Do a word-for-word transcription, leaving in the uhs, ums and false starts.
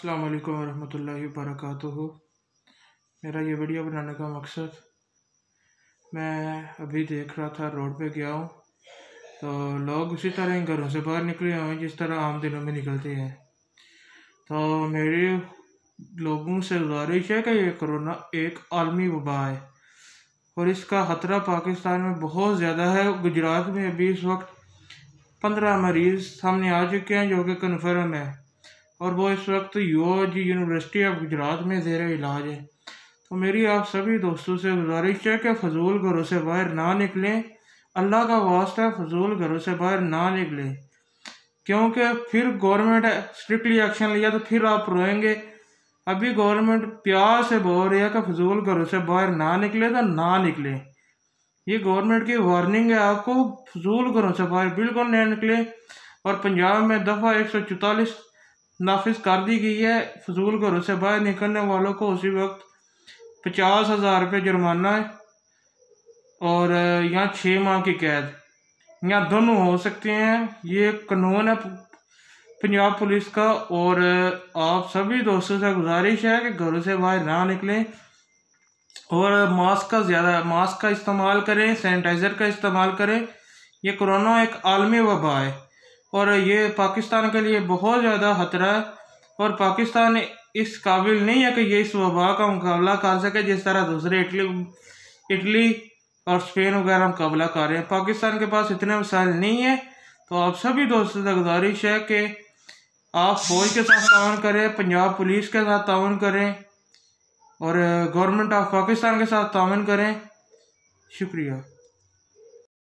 अस्सलाम वालेकुम रहमतुल्लाहि वबरकातुहू। मेरा ये वीडियो बनाने का मकसद, मैं अभी देख रहा था, रोड पे गया हूँ तो लोग उसी तरह ही घरों से बाहर निकले हुए हैं जिस तरह आम दिनों में निकलते हैं। तो मेरी लोगों से गुजारिश है कि ये कोरोना एक आलमी वबा है और इसका ख़तरा पाकिस्तान में बहुत ज़्यादा है। गुजरात में अभी इस वक्त पंद्रह मरीज़ सामने आ चुके हैं जो कि कन्फर्म है और वो इस वक्त यूओजी यूनिवर्सिटी ऑफ गुजरात में ज़ेर इलाज है। तो मेरी आप सभी दोस्तों से गुजारिश है कि फजूल घरों से बाहर ना निकलें। अल्लाह का वास्ता है, फजूल घरों से बाहर ना निकलें, क्योंकि फिर गवर्नमेंट स्ट्रिक्टली एक्शन लिया तो फिर आप रोएंगे। अभी गवर्नमेंट प्यार से बोल रही है कि फजूल घरों से बाहर ना निकले तो ना निकले। ये गवर्नमेंट की वार्निंग है आपको, फजूल घरों से बाहर बिल्कुल नहीं निकले। और पंजाब में दफ़ा एक सौ चौतालीस नाफिज कर दी गई है। फजूल घरों से बाहर निकलने वालों को उसी वक्त पचास हज़ार रुपये जुर्माना है और यहाँ छः माह की कैद, यहाँ दोनों हो सकते हैं। ये कानून है पंजाब पुलिस का। और आप सभी दोस्तों से गुजारिश है कि घरों से बाहर ना निकलें और मास्क का ज़्यादा मास्क का इस्तेमाल करें, सैनिटाइज़र का इस्तेमाल करें। ये कोरोना एक आलमी वबा है और ये पाकिस्तान के लिए बहुत ज़्यादा खतरा है और पाकिस्तान इस काबिल नहीं है कि ये इस वबा का मुकाबला कर सके जिस तरह दूसरे इटली इटली और स्पेन वगैरह मुकाबला कर रहे हैं। पाकिस्तान के पास इतने वसाइल नहीं है। तो आप सभी दोस्तों से गुजारिश है कि आप फौज के साथ ताउन करें, पंजाब पुलिस के साथ ताउन करें और गवर्नमेंट ऑफ पाकिस्तान के साथ ताउन करें। शुक्रिया।